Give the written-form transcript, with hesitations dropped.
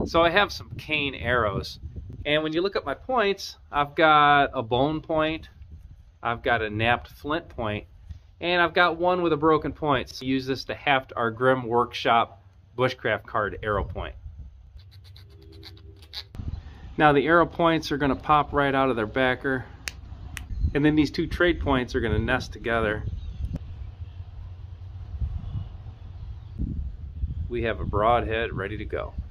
So I have some cane arrows, and when you look at my points, I've got a bone point, I've got a napped flint point, and I've got one with a broken point. So use this to haft our Grimm Workshop Bushcraft card arrow point. Now the arrow points are going to pop right out of their backer, and then these two trade points are going to nest together. We have a broadhead ready to go.